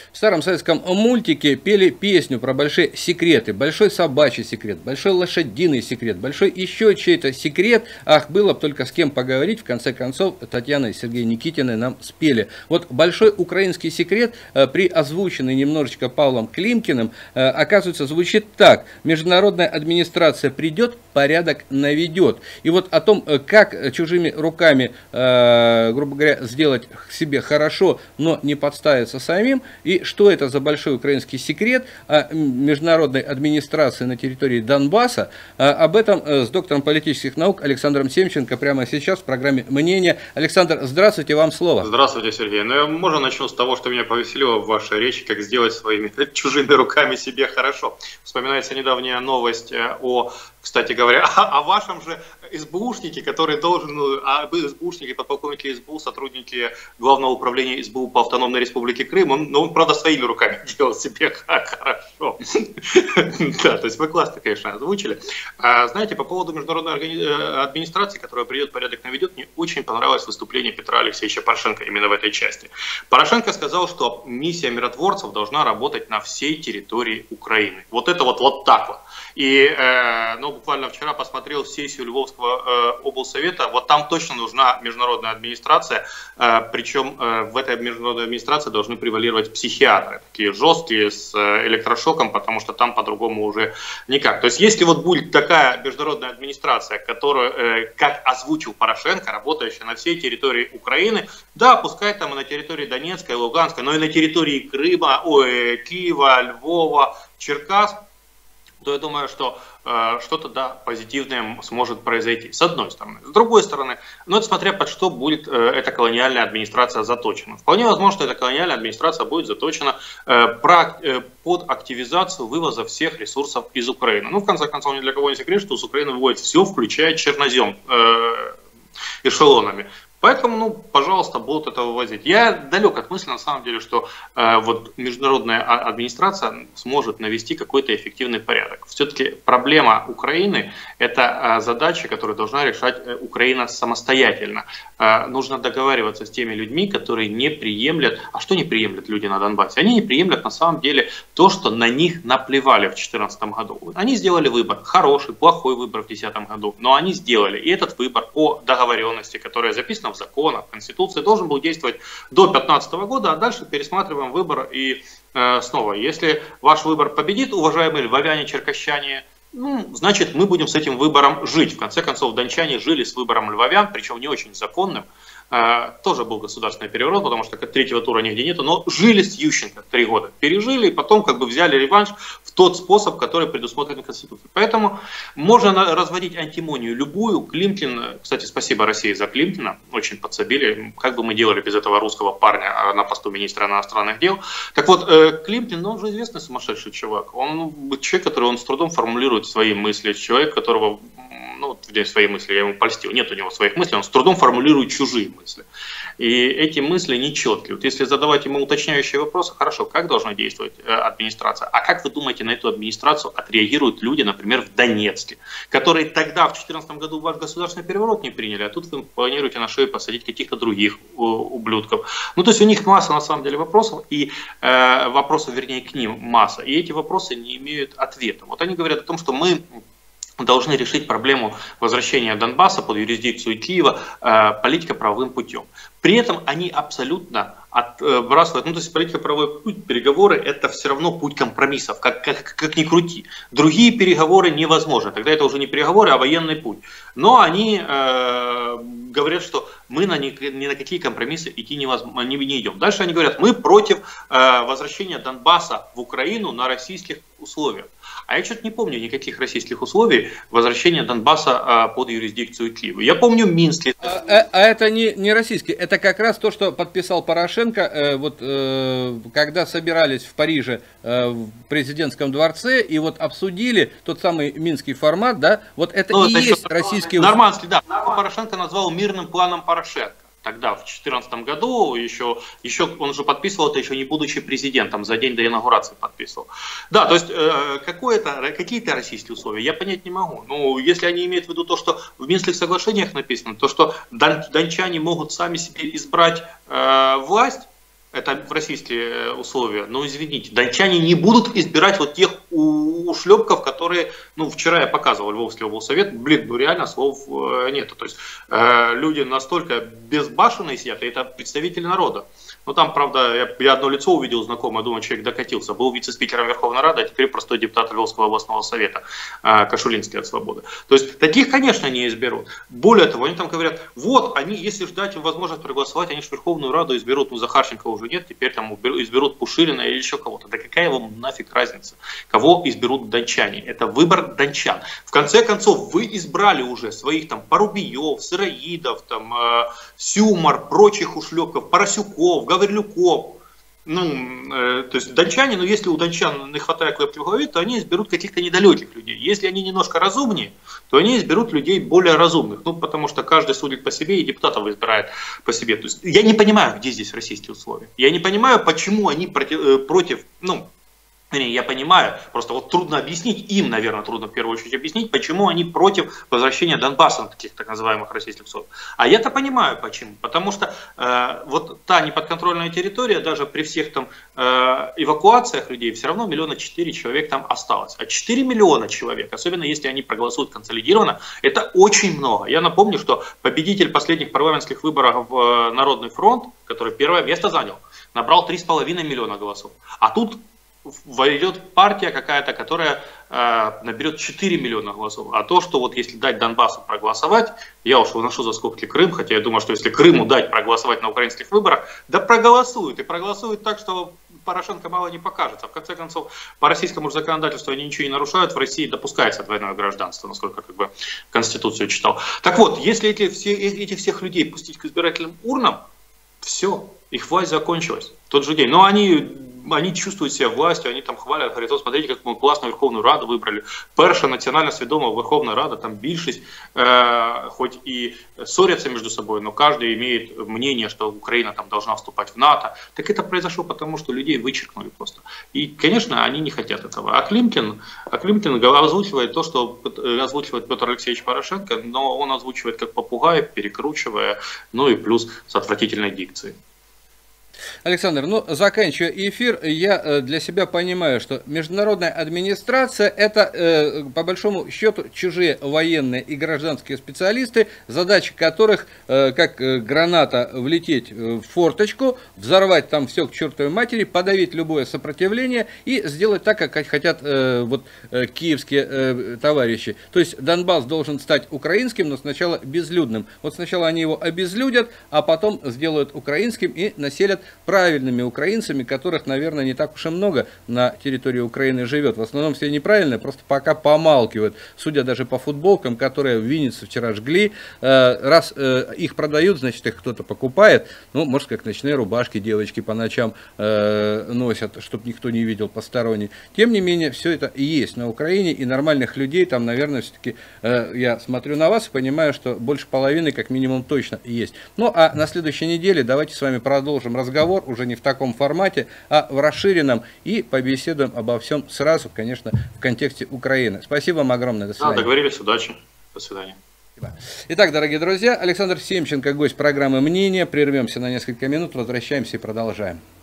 в старом советском мультике пели песню про большие секреты. Большой собачий секрет, большой лошадиный секрет, большой еще чей-то секрет. Ах, было бы только с кем поговорить. В конце концов, Татьяна и Сергей Никитины нам спели. Вот большой украинский секрет, при озвученный немножечко Павлом Климкиным, оказывается, звучит так. Международная администрация придет, порядок наведет. И вот о том, как чужими руками, грубо говоря, сделать себе хорошо, но не подставиться самим, и что это за большой украинский секрет о международной администрации на территории Донбасса, об этом с доктором политических наук Александром Семченко прямо сейчас в программе «Мнение». Александр, здравствуйте, вам слово. Здравствуйте, Сергей. Ну, я, можно начну с того, что меня повеселило в вашей речи, как сделать своими чужими руками себе хорошо. Вспоминается недавняя новость кстати говоря, о вашем же СБУшнике, который должен, СБУшники, подполковники СБУ, сотрудники Главного управления СБУ по автономной республике Крым, он, правда, своими руками делал себе хорошо. Да, то есть вы классно, конечно, озвучили. Знаете, по поводу международной администрации, которая придет, порядок наведет, мне очень понравилось выступление Петра Алексеевича Порошенко именно в этой части. Порошенко сказал, что миссия миротворцев должна работать на всей территории Украины. Вот это вот так вот. И буквально вчера посмотрел сессию Львовского облсовета, вот там точно нужна международная администрация, причем в этой международной администрации должны превалировать психиатры, такие жесткие, с электрошоком, потому что там по-другому уже никак. То есть если вот будет такая международная администрация, которая, как озвучил Порошенко, работающая на всей территории Украины, да, пускай там и на территории Донецка и Луганска, но и на территории Крыма, Киева, Львова, Черкас, то я думаю, что что-то, да, позитивное сможет произойти, с одной стороны. С другой стороны, это смотря под что будет эта колониальная администрация заточена. Вполне возможно, что эта колониальная администрация будет заточена под активизацию вывоза всех ресурсов из Украины. В конце концов, ни для кого не секрет, что с Украины выводит все, включая чернозем эшелонами. Поэтому, пожалуйста, будут это вывозить. Я далек от мысли, на самом деле, что вот международная администрация сможет навести какой-то эффективный порядок. Все-таки проблема Украины – это задача, которую должна решать Украина самостоятельно. Нужно договариваться с теми людьми, которые не приемлят. А что не приемлят люди на Донбассе? Они не приемлят, на самом деле, то, что на них наплевали в 2014 году. Они сделали выбор, хороший, плохой выбор в 2010 году, но они сделали. И этот выбор по договоренности, которая записана в законах, в Конституции, должен был действовать до 2015 года, а дальше пересматриваем выбор. И снова, если ваш выбор победит, уважаемые львовяне, черкащане, значит, мы будем с этим выбором жить. В конце концов, дончане жили с выбором львовян, причем не очень законным. Тоже был государственный переворот, потому что третьего тура нигде нету, но жили с Ющенко 3 года. Пережили и потом взяли реванш в тот способ, который предусмотрен Конституцией. Поэтому можно разводить антимонию любую. Климкин, кстати, спасибо России за Климкина, очень подсобили. Как бы мы делали без этого русского парня на посту министра иностранных дел. Так вот, Климкин, он же известный сумасшедший чувак. Он человек, который с трудом формулирует свои мысли, человек, которого... в день своей мысли я ему польстил, нет у него своих мыслей, он с трудом формулирует чужие мысли. И эти мысли нечеткие. Вот если задавать ему уточняющие вопросы, хорошо, как должна действовать администрация? А как вы думаете, на эту администрацию отреагируют люди, например, в Донецке, которые тогда, в 2014 году, ваш государственный переворот не приняли, а тут вы планируете на шею посадить каких-то других ублюдков. То есть у них масса, на самом деле, вопросов, и вопросов, вернее, к ним масса, и эти вопросы не имеют ответа. Вот они говорят о том, что мы должны решить проблему возвращения Донбасса под юрисдикцию Киева политико-правовым путем. При этом они абсолютно отбрасывают, то есть политико-правовой путь, переговоры – это все равно путь компромиссов, как ни крути. Другие переговоры невозможны, тогда это уже не переговоры, а военный путь. Но они говорят, что мы ни на какие компромиссы идти не идем. Дальше они говорят, мы против возвращения Донбасса в Украину на российских условиях. А я что-то не помню никаких российских условий возвращения Донбасса под юрисдикцию Киева. Я помню Минск. А это не российский, это как раз то, что подписал Порошенко, когда собирались в Париже в президентском дворце и обсудили тот самый минский формат, да, вот это и есть российский... Нормандский, да. Порошенко назвал мирным планом Порошенко. Тогда, в 2014 году, еще он же подписывал это, еще не будучи президентом, за день до инаугурации подписывал. Да, то есть какие-то российские условия я понять не могу. Если они имеют в виду то, что в Минских соглашениях написано, то, что дончане могут сами себе избрать власть, это в российские условия, но извините, дончане не будут избирать вот тех ушлепков, которые, ну, вчера я показывал Львовский облсовет, блин, ну реально слов нету, то есть люди настолько безбашенные сидят, и это представители народа. Ну там, правда, я одно лицо увидел знакомое, думаю, человек докатился, был вице-спикером Верховной Рады, а теперь простой депутат Львовского областного совета, Кашулинский от Свободы. То есть таких, конечно, не изберут. Более того, они там говорят, вот, они, если ждать им возможность проголосовать, они же Верховную Раду изберут, ну Захарченко уже нет, теперь там изберут Пушилина или еще кого-то. Да какая вам нафиг разница, кого изберут дончане? Это выбор дончан. В конце концов, вы избрали уже своих там Порубиев, Сыроидов, там, Сюмар, прочих ушлепков, Поросюков, Гаврилюков. Ну, то есть дончане, ну если у дончан не хватает клепки в голове, то они изберут каких-то недалеких людей. Если они немножко разумнее, то они изберут людей более разумных. Ну, потому что каждый судит по себе и депутатов избирает по себе. То есть я не понимаю, где здесь российские условия. Я не понимаю, почему они против, ну, я понимаю, просто вот трудно объяснить, им, наверное, трудно в первую очередь объяснить, почему они против возвращения Донбасса на таких так называемых российских условиях. А я-то понимаю, почему. Потому что вот та неподконтрольная территория, даже при всех там эвакуациях людей, все равно 1,4 миллиона человек там осталось. А 4 миллиона человек, особенно если они проголосуют консолидированно, это очень много. Я напомню, что победитель последних парламентских выборов в Народный фронт, который первое место занял, набрал 3,5 миллиона голосов. А тут войдет партия какая-то, которая наберет 4 миллиона голосов. А то, что вот если дать Донбассу проголосовать, я уж выношу за скобки Крым, хотя я думаю, что если Крыму дать проголосовать на украинских выборах, да проголосуют. И проголосуют так, что Порошенко мало не покажется. В конце концов, по российскому законодательству они ничего не нарушают. В России допускается двойное гражданство, насколько как бы Конституцию читал. Так вот, если этих всех людей пустить к избирательным урнам, все, их власть закончилась в тот же день. Но они чувствують себе властю, они там хвалять, говорять, от смотрите, як ми класно Верховну Раду вибрали. Перша національно свідома Верховна Рада, там більшість, хоть и ссорятся между собой, но каждый имеет мнение, что Украина там должна вступать в НАТО. Так это произошло потому, что людей вычеркнули просто. И, конечно, они не хотят этого. А Климкин озвучивает то, что озвучивает Петр Алексеевич Порошенко, но он озвучивает как попугай, перекручивая, ну и плюс с отвратительной дикцией. Александр, ну, заканчивая эфир, я для себя понимаю, что международная администрация – это, по большому счету, чужие военные и гражданские специалисты, задача которых, как граната, влететь в форточку, взорвать там все к чертовой матери, подавить любое сопротивление и сделать так, как хотят вот киевские товарищи. То есть Донбасс должен стать украинским, но сначала безлюдным. Вот сначала они его обезлюдят, а потом сделают украинским и населят правильными украинцами, которых, наверное, не так уж и много на территории Украины живет. В основном все неправильные, просто пока помалкивают. Судя даже по футболкам, которые в Виннице вчера жгли, раз их продают, значит, их кто-то покупает. Ну, может, как ночные рубашки девочки по ночам носят, чтобы никто не видел посторонний. Тем не менее, все это и есть на Украине, и нормальных людей там, наверное, все-таки, я смотрю на вас и понимаю, что больше половины, как минимум, точно есть. Ну, а на следующей неделе давайте с вами продолжим разговор, уже не в таком формате, а в расширенном, и побеседуем обо всем сразу, конечно, в контексте Украины. Спасибо вам огромное. До свидания. Договорились, удачи. До свидания. Итак, дорогие друзья, Александр Семченко, гость программы «Мнение». Прервемся на несколько минут, возвращаемся и продолжаем.